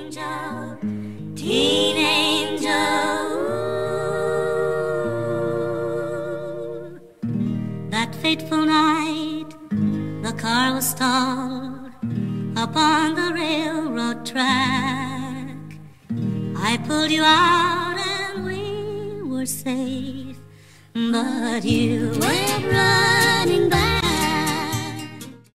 angel, teen angel. That fateful night, the car was stalled upon the railroad track. I pulled you out and we were safe, but you went running back.